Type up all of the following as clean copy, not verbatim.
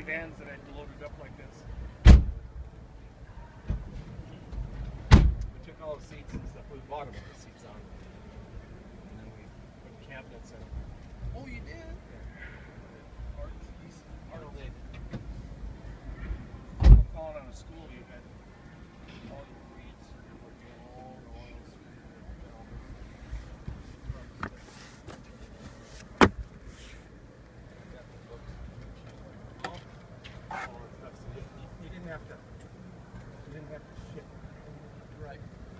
vans that I loaded up like this. We took all the seats and stuff. We bought them with the seats on. And then we put cabinets in. Oh, you did? Yeah. I'm calling on a school you had all your weeds or all the oils. You didn't have to ship. Right.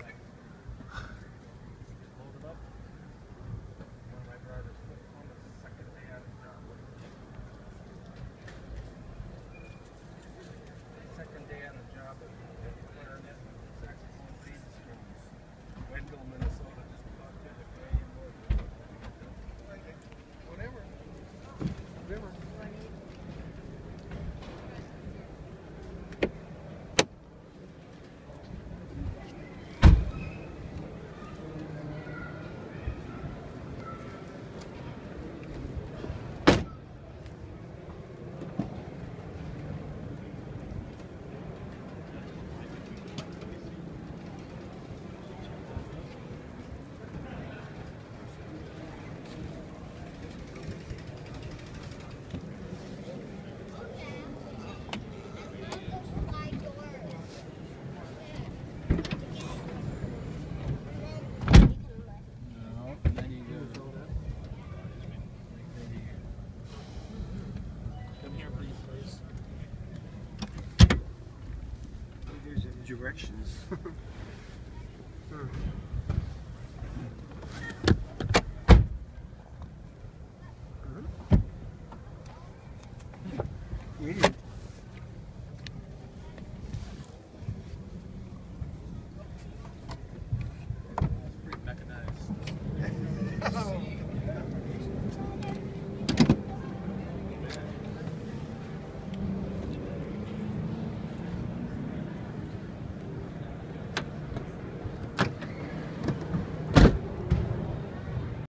Just load it up. One of my drivers put on the second day on the job. Second day on the job at Clarinet, saxophone bass from Wendell, Minnesota. Just talked to the guy and whatever. Directions.